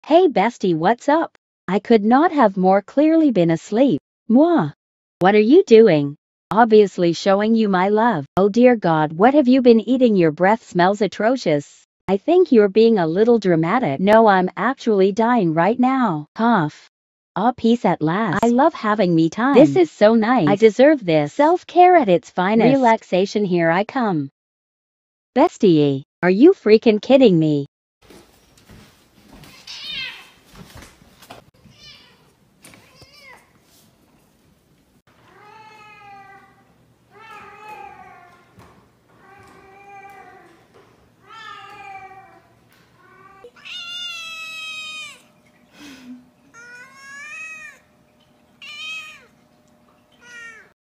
Hey bestie, what's up? I could not have more clearly been asleep. Mwah. What are you doing? Obviously showing you my love. Oh dear God, what have you been eating? Your breath smells atrocious. I think you're being a little dramatic. No, I'm actually dying right now. Cough. Ah, peace at last. I love having me time. This is so nice. I deserve this. Self-care at its finest. Relaxation, here I come. Bestie, are you freaking kidding me?